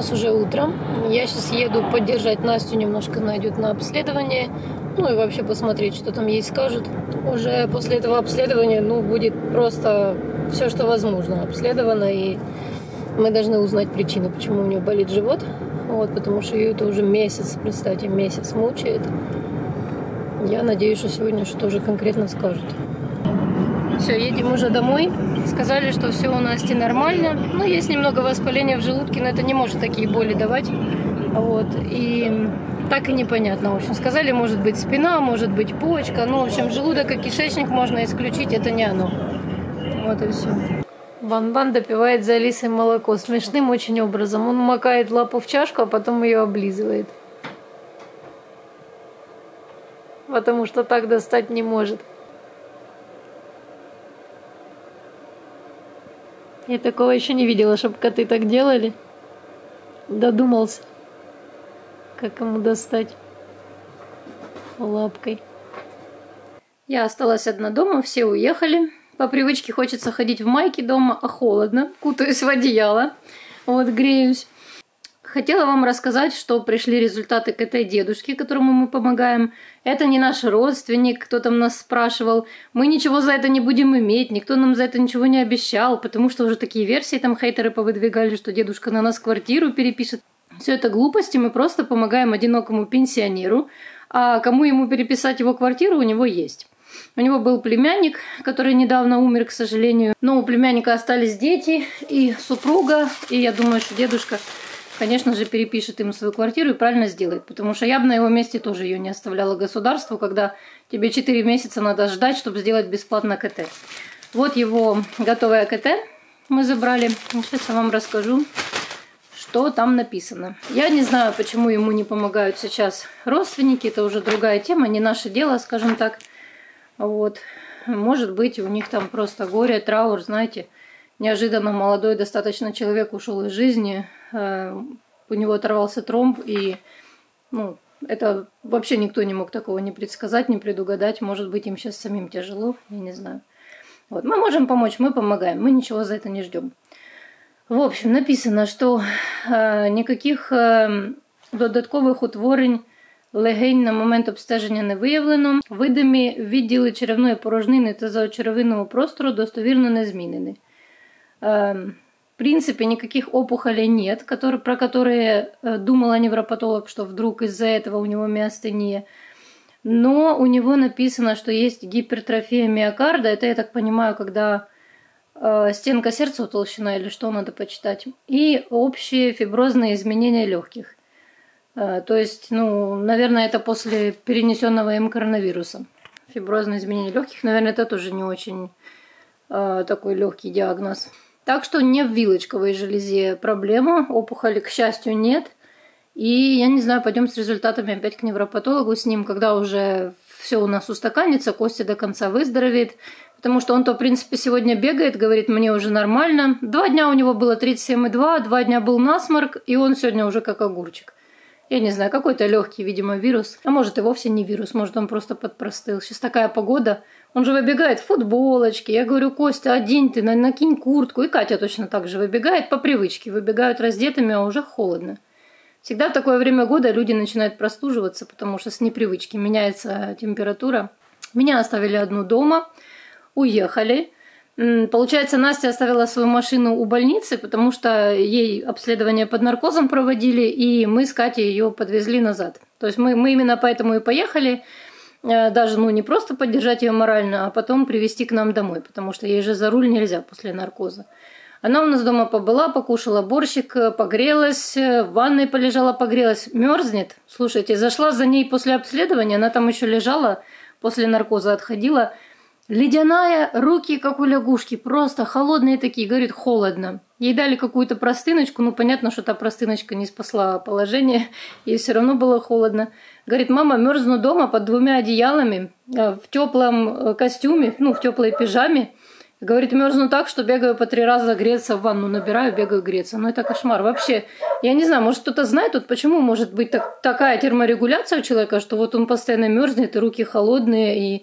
нас уже утром. Я сейчас еду поддержать Настю, немножко она идет на обследование. Ну и вообще посмотреть, что там ей скажут. Уже после этого обследования, будет просто все, что возможно, обследовано. И мы должны узнать причину, почему у нее болит живот. Вот, потому что ее это уже месяц, представьте, месяц мучает. Я надеюсь, что сегодня что-то уже конкретно скажут. Все, едем уже домой. Сказали, что все у Насти нормально. Есть немного воспаления в желудке, но это не может такие боли давать. Вот. И так и непонятно. В общем, сказали, может быть спина, может быть почка. В общем, желудок и кишечник можно исключить, это не оно. Вот и все. Бан-Бан допивает за Алисой молоко. Смешным очень образом. Он макает лапу в чашку, а потом ее облизывает. Потому что так достать не может. Я такого еще не видела, чтобы коты так делали. Додумался, как ему достать лапкой. Я осталась одна дома, все уехали. По привычке хочется ходить в майке дома, а холодно. Кутаюсь в одеяло, греюсь. Хотела вам рассказать, что пришли результаты КТ-дедушки, которому мы помогаем. Это не наш родственник, кто там нас спрашивал. Мы ничего за это не будем иметь, никто нам за это ничего не обещал, потому что уже такие версии там хейтеры повыдвигали, что дедушка на нас квартиру перепишет. Все это глупости, мы просто помогаем одинокому пенсионеру, а кому ему переписать его квартиру, у него есть. У него был племянник, который недавно умер, к сожалению. Но у племянника остались дети и супруга, и я думаю, что дедушка, конечно же, перепишет им свою квартиру и правильно сделает. Потому что я бы на его месте тоже ее не оставляла государству, когда тебе 4 месяца надо ждать, чтобы сделать бесплатно КТ. Вот его готовое КТ мы забрали. Сейчас я вам расскажу, что там написано. Я не знаю, почему ему не помогают сейчас родственники. Это уже другая тема, не наше дело, скажем так. Вот. Может быть, у них там просто горе, траур, знаете. Неожиданно молодой достаточно человек ушел из жизни, у него оторвался тромб, и это вообще никто не мог такого не предсказать, не предугадать. Может быть, им сейчас самим тяжело, я не знаю. Вот. Мы можем помочь, мы помогаем, мы ничего за это не ждем. В общем, написано, що ніяких додаткових утворень легень на момент обстеження не виявлено. Видимі відділи черевної порожнини та заочеревинного простору достовірно не змінені. В принципе, никаких опухолей нет, про которые думала невропатолог, что вдруг из-за этого у него миостения. Но у него написано, что есть гипертрофия миокарда. Это, я так понимаю, когда стенка сердца утолщена или что, надо почитать. И общие фиброзные изменения легких. То есть, наверное, это после перенесенного им коронавируса. Фиброзные изменения легких, наверное, это тоже не очень такой легкий диагноз. Так что не в вилочковой железе проблема, опухоли, к счастью, нет. И, я не знаю, пойдем с результатами опять к невропатологу с ним, когда уже все у нас устаканится, Костя до конца выздоровеет. Потому что он-то, в принципе, сегодня бегает, говорит, мне уже нормально. 2 дня у него было 37,2, 2 дня был насморк, и он сегодня уже как огурчик. Я не знаю, какой-то легкий, видимо, вирус. А может и вовсе не вирус, может он просто подпростыл. Сейчас такая погода. Он же выбегает в футболочке. Я говорю, Костя, одень ты, накинь куртку. И Катя точно так же выбегает по привычке. Выбегают раздетыми, а уже холодно. Всегда в такое время года люди начинают простуживаться, потому что с непривычки меняется температура. Меня оставили одну дома, уехали. Получается, Настя оставила свою машину у больницы, потому что ей обследование под наркозом проводили, и мы с Катей ее подвезли назад. То есть мы именно поэтому и поехали, даже не просто поддержать ее морально, а потом привезти к нам домой, потому что ей же за руль нельзя после наркоза. Она у нас дома побыла, покушала борщик, погрелась, в ванной полежала, погрелась, мерзнет. Слушайте, зашла за ней после обследования, она там еще лежала, после наркоза отходила. Ледяная, руки как у лягушки, просто холодные такие, говорит, холодно. Ей дали какую-то простыночку, понятно, что та простыночка не спасла положение, ей все равно было холодно. Говорит, мама, мерзну дома под 2 одеялами, в теплом костюме, в теплой пижаме. Говорит, мерзну так, что бегаю по 3 раза греться в ванну, набираю, бегаю греться. Это кошмар. Вообще, я не знаю, может кто-то знает, почему может быть такая терморегуляция у человека, что он постоянно мерзнет, и руки холодные, и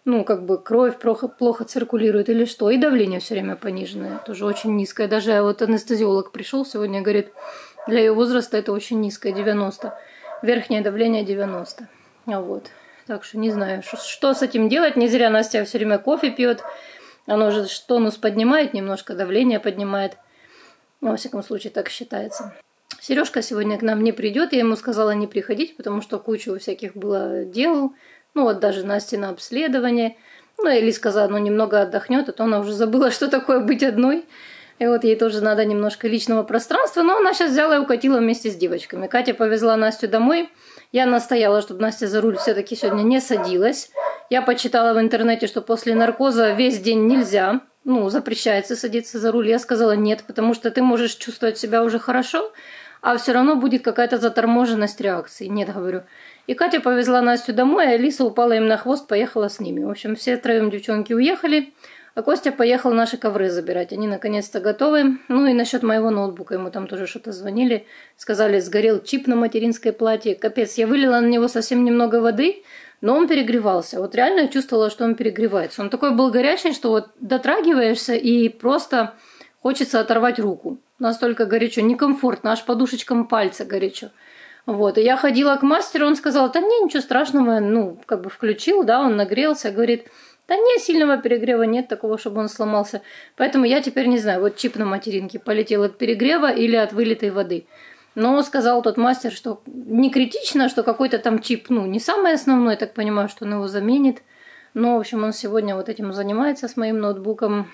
ну, как бы кровь плохо циркулирует или что. И давление все время пониженное, тоже очень низкое. Даже вот анестезиолог пришел сегодня, говорит, для ее возраста это очень низкое, 90. Верхнее давление 90. Вот. Так что не знаю, что с этим делать. Не зря Настя все время кофе пьет. Оно же тонус поднимает, немножко давление поднимает. Ну, во всяком случае, так считается. Сережка сегодня к нам не придет. Я ему сказала не приходить, потому что кучу всяких было дел. Ну, вот даже Насте на обследование. Ну, Эли сказала, ну, немного отдохнет, а то она уже забыла, что такое быть одной. И вот ей тоже надо немножко личного пространства. Но она сейчас взяла и укатила вместе с девочками. Катя повезла Настю домой. Я настояла, чтобы Настя за руль все-таки сегодня не садилась. Я почитала в интернете, что после наркоза весь день нельзя. Ну, запрещается садиться за руль. Я сказала нет, потому что ты можешь чувствовать себя уже хорошо, а все равно будет какая-то заторможенность реакции. Нет, говорю. И Катя повезла Настю домой, а Алиса упала им на хвост, поехала с ними. В общем, все троем девчонки уехали, а Костя поехал наши ковры забирать. Они наконец-то готовы. Ну и насчет моего ноутбука. Ему там тоже что-то звонили. Сказали, сгорел чип на материнское платье. Капец, я вылила на него совсем немного воды, но он перегревался. Вот реально я чувствовала, что он перегревается. Он такой был горячий, что вот дотрагиваешься и просто хочется оторвать руку. Настолько горячо, некомфортно, аж подушечкам пальца горячо. Вот, и я ходила к мастеру, он сказал, да не, ничего страшного, ну, как бы включил, да, он нагрелся, говорит, да не, сильного перегрева нет такого, чтобы он сломался. Поэтому я теперь не знаю, вот чип на материнке полетел от перегрева или от вылитой воды. Но сказал тот мастер, что не критично, что какой-то там чип, ну, не самый основной, так понимаю, что он его заменит. Но, в общем, он сегодня вот этим занимается с моим ноутбуком.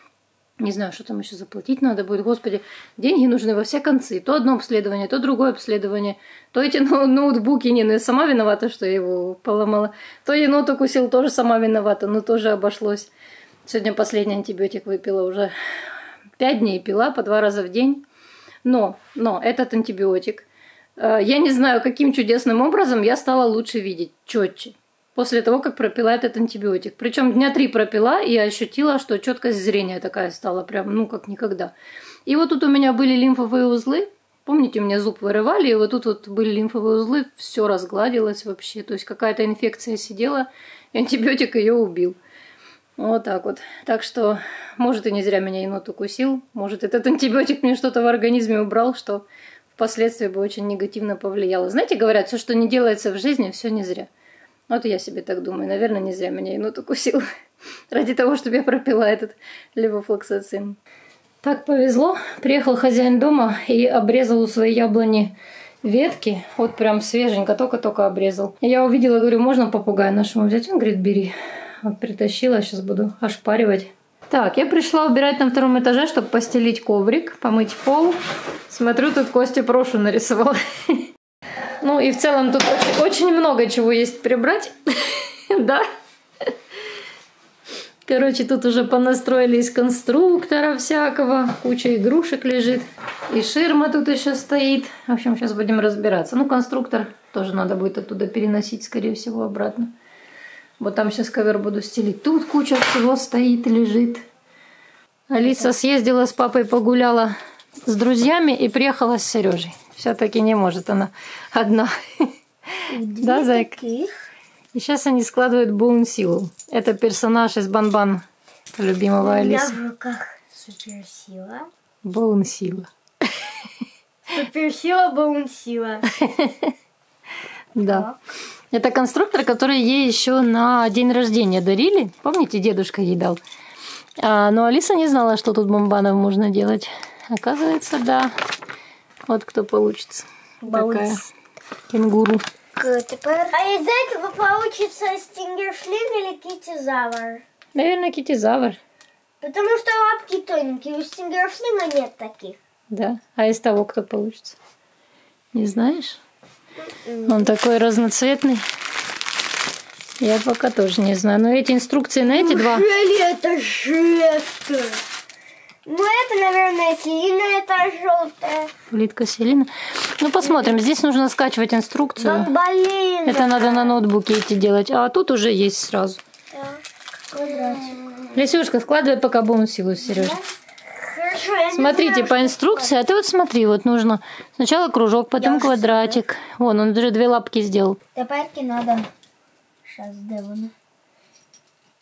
Не знаю, что там еще заплатить надо будет. Господи, деньги нужны во все концы. То одно обследование, то другое обследование. То эти ноутбуки. Не, ну я сама виновата, что я его поломала. То енот укусил, тоже сама виновата. Но тоже обошлось. Сегодня последний антибиотик выпила уже. 5 дней пила по 2 раза в день. Но этот антибиотик, я не знаю, каким чудесным образом я стала лучше видеть, четче. После того, как пропила этот антибиотик. Причем дня 3 пропила, и я ощутила, что четкость зрения такая стала, прям, ну, как никогда. И вот тут у меня были лимфовые узлы. Помните, у меня зуб вырывали, и вот тут вот были лимфовые узлы, все разгладилось вообще. То есть какая-то инфекция сидела, и антибиотик ее убил. Вот так вот. Так что, может, и не зря меня енот укусил. Может, этот антибиотик мне что-то в организме убрал, что впоследствии бы очень негативно повлияло. Знаете, говорят, все, что не делается в жизни, все не зря. Вот я себе так думаю. Наверное, не зря меня енот укусил. Ради того, чтобы я пропила этот левофлоксацин. Так повезло. Приехал хозяин дома и обрезал у своей яблони ветки. Вот прям свеженько, только-только обрезал. И я увидела, говорю, можно попугая нашему взять? Он говорит, бери. Вот притащила, сейчас буду ошпаривать. Так, я пришла убирать на 2-м этаже, чтобы постелить коврик, помыть пол. Смотрю, тут Костя Прошу нарисовал. Ну и в целом тут очень много чего есть прибрать. Да. Короче, тут уже понастроили из конструктора всякого. Куча игрушек лежит. И ширма тут еще стоит. В общем, сейчас будем разбираться. Ну, конструктор тоже надо будет оттуда переносить, скорее всего, обратно. Вот там сейчас ковер буду стелить. Тут куча всего стоит, лежит. Алиса съездила с папой, погуляла с друзьями и приехала с Сережей. Все-таки не может она одна. Да, зайка? И сейчас они складывают Боунсилу. Это персонаж из Бан-Бан, любимого Алисы. У меня в руках суперсила. Боунсила. Суперсила Боунсила. Да. Это конструктор, который ей еще на день рождения дарили. Помните, дедушка ей дал? Но Алиса не знала, что тут бомбанов можно делать. Оказывается, да. Вот кто получится. Такая кенгуру. А из этого получится стингершлинг или китизавр? Наверное, китизавр. Потому что лапки тоненькие, у стингершлинга нет таких. Да. А из того кто получится? Не знаешь? Он такой разноцветный. Я пока тоже не знаю. Но эти инструкции на эти два... Неужели это жестко? Ну, это, наверное, селина, это желтая. Плитка селина. Ну, посмотрим. Здесь нужно скачивать инструкцию. Бомбалина. Это надо на ноутбуке идти делать. А тут уже есть сразу. Лисюшка, складывай пока Боунсилу, Сережа. Хорошо, я Смотрите, не знаю, по инструкции, а ты вот смотри, вот нужно сначала кружок, потом квадратик. Вон, он уже 2 лапки сделал. Теперь надо. Сейчас сделано.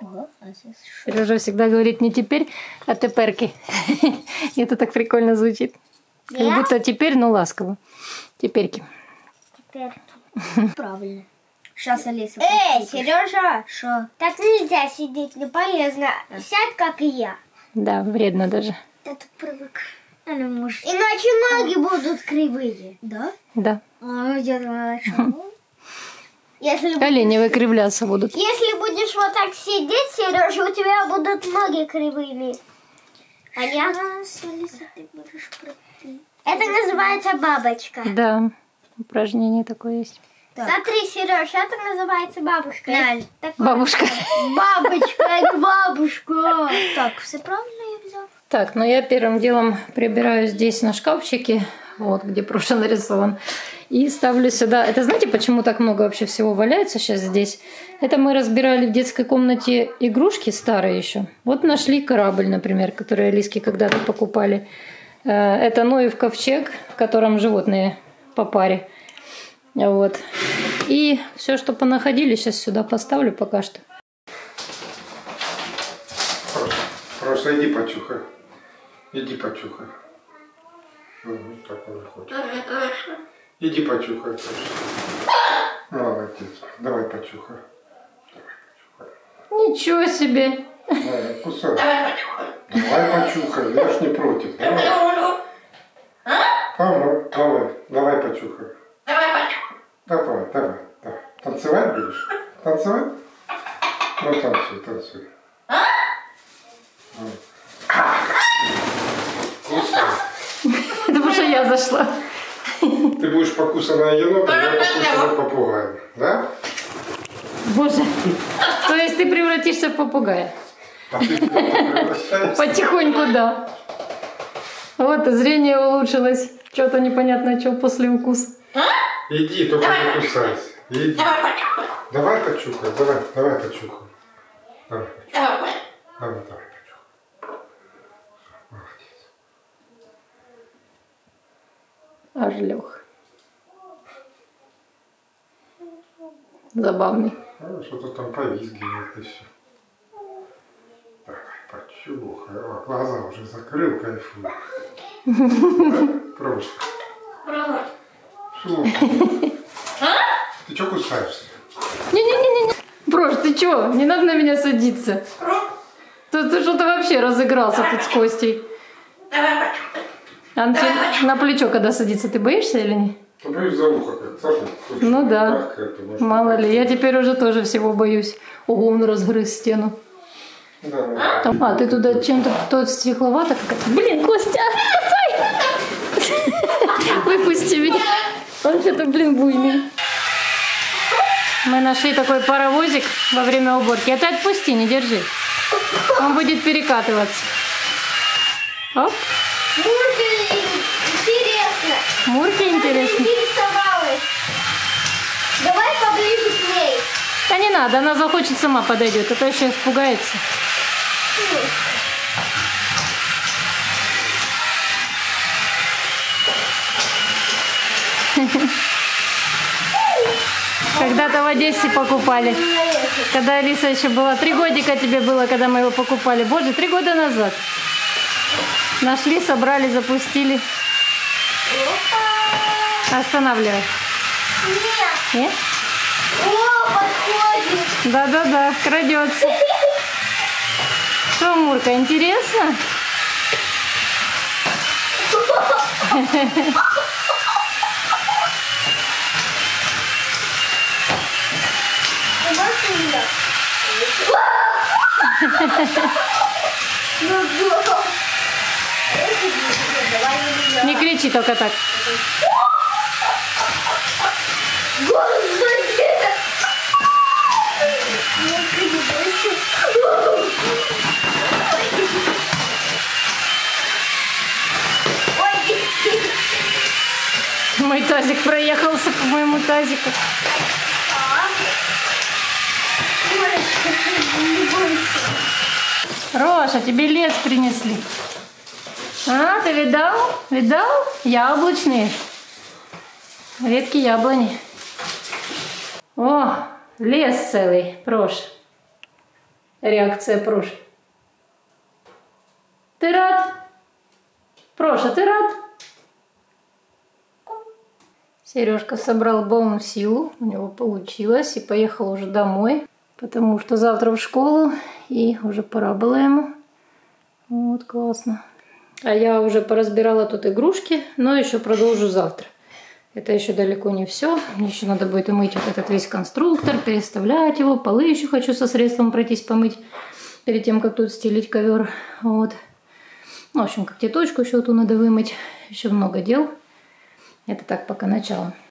Ого, а здесь что? Сережа всегда говорит не теперь, а теперки. Это так прикольно звучит. Как будто теперь, но ласково. Теперки. Теперки. Правильно. Сейчас Алиса. Эй, Сережа! Что? Так нельзя сидеть, не полезно. Сядь, как и я. Да, вредно даже. Я так привык. Иначе ноги будут кривые. Да? Да. Я думала, что... Если Колени выкривляться будут. Если будешь вот так сидеть, Сережа, у тебя будут ноги кривыми. Понятно? Это называется бабочка. Да, упражнение такое есть. Так. Смотри, Сереж, это называется бабушка. Бабушка. Бабочка, а не бабушка. Так, все правильно я взял? Так, ну я первым делом прибираю здесь на шкафчике, вот где Проша нарисован, и ставлю сюда. Это знаете, почему так много вообще всего валяется сейчас здесь? Это мы разбирали в детской комнате игрушки старые еще. Вот нашли корабль, например, который Алиске когда-то покупали. Это Ноев ковчег, в котором животные по паре. Вот. И все, что понаходили, сейчас сюда поставлю пока что. Просто иди почухай. Иди почухай. Так он хочет. Иди почухай. Молодец. Давай почухай. Ничего себе! Давай, кусай. Давай почухай. Я ж не против. Давай. Давай почухай. Давай. Танцевать будешь? Танцевать? Ну танцуй. Кусай. Это потому что я зашла. Ты будешь покусанная енота, я покусанный попугай. Да? Боже. То есть ты превратишься в попугая? А ты превращаешься? Потихоньку, да. Вот и зрение улучшилось. Что-то непонятно, что после укуса. Иди, только не кусайся. Иди. Давай почухай, давай почухай. Давай почухай. Молодец. Аж лег. Забавный. Что-то там повизгивает и все. Давай почухай. О, глаза уже закрыл, кайфуй. Просто. Ты что кусаешься? Не-не-не-не. Брош, ты чё? Не надо на меня садиться. Ты что-то вообще разыгрался тут с Костей. А на плечо, когда садится, ты боишься или нет? Ты боюсь за ухо, как сажать. Ну да. Мало ли, я теперь уже тоже всего боюсь. Ого, он разгрыз стену. Да. А, ты туда чем-то тут стекловато какая-то. Блин, Костя, выпусти меня. Он что-то, блин, буйный. Мы нашли такой паровозик во время уборки. Это отпусти, не держи. Он будет перекатываться. Оп. Мурки интересно. Мурки интересно. Интересовалась. Давай поближе к ней. Да не надо, она захочет, сама подойдет. А то еще испугается. Когда-то в Одессе покупали. Когда Алиса еще была, 3 годика тебе было, когда мы его покупали. Боже, 3 года назад. Нашли, собрали, запустили. Останавливай. Нет. Нет? О, подходит. Да-да-да, крадется. Что, Мурка, интересно? Не кричи только так. Мой тазик проехался по моему тазику. Роша, тебе лес принесли. А, ты видал? Видал? Яблочные. Ветки яблони. О, лес целый, Прош. реакция Проши. Ты рад? Проша, ты рад? Сережка собрал полную силу, у него получилось, и поехал уже домой, потому что завтра в школу, и уже пора было ему. Вот, классно. А я уже поразбирала тут игрушки, но еще продолжу завтра. Это еще далеко не все. Мне еще надо будет умыть вот этот весь конструктор, переставлять его. Полы еще хочу со средством пройтись помыть, перед тем, как тут стелить ковер. Вот. В общем, когтеточку еще тут надо вымыть. Еще много дел. Это так, пока начало.